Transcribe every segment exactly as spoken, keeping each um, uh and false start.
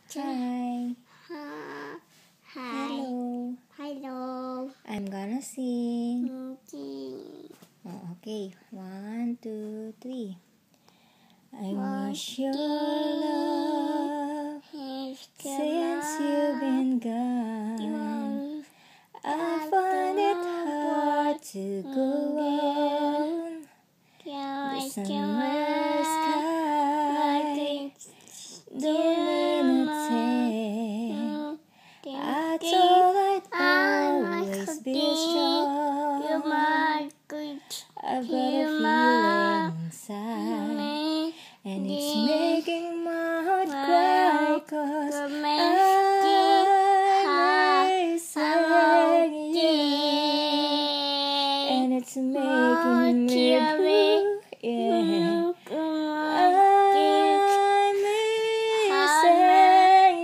Hi. Hi. Hello. Hello. I'm gonna sing. Okay. Oh, okay. One, two, three. I One, miss your love since you've been gone. I find it hard to go on. The summer sky don't mean a thing. I thought I'd always be strong. I've got a feeling inside, and it's making my heart cry, 'cause I'm missing you, and it's making me blue, yeah. I'm missing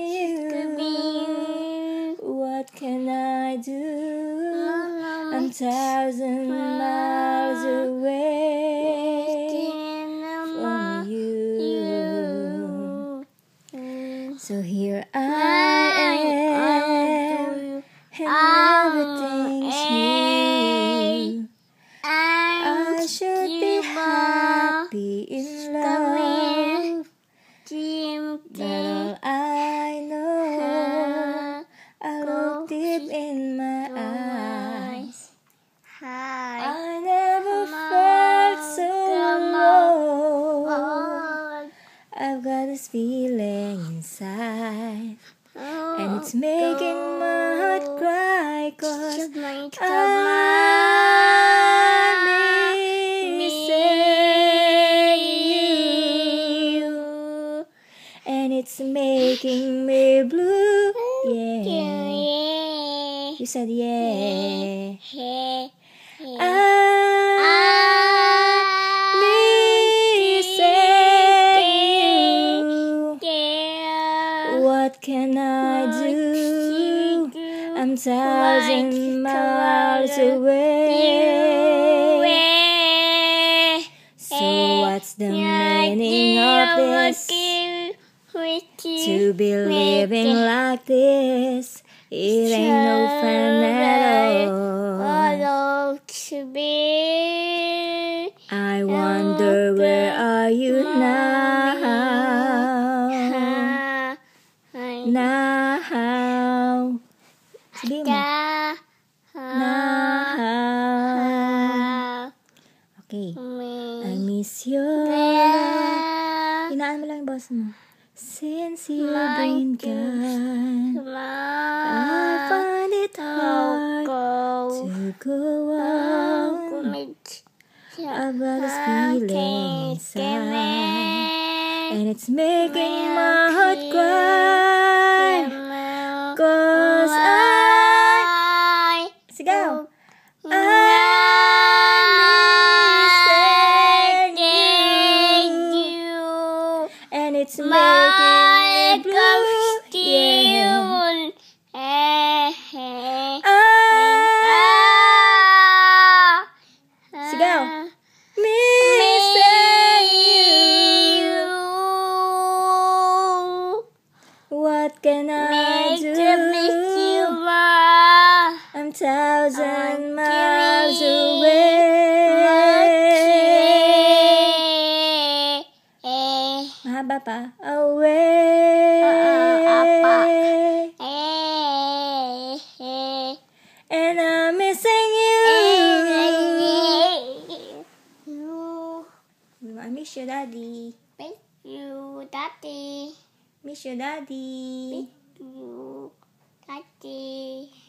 you. What can I do? I'm thousand miles away from you. So here I am, and everything's new. I should be happy in love, but all I know, I look deep in my eyes. I never felt so low. I've got this feeling inside, and it's making my heart cry, 'cause I'm missing you, and it's making me blue, yeah. You said yeah. I'm missing you. What can I do? I'm thousand miles away. So what's the meaning of this? To be living like this, it ain't no fun at all. I wonder, where are you now? Now. Sabihin mo. Now. Okay. I miss your love. Hinaan mo lang yung boss mo. Since you've been gone, I find it hard to go on. I've got this feeling inside, and it's making my heart cry, 'cause I, sigaw, I'm missing you, and it's making me blue, yeah. Sigaw. Missing you. What can I do? I'm thousand miles away. Mahaba pa. Away. And I'm missing you. I miss you, Daddy. Miss you, Daddy. Miss you, Daddy. Miss you, Daddy.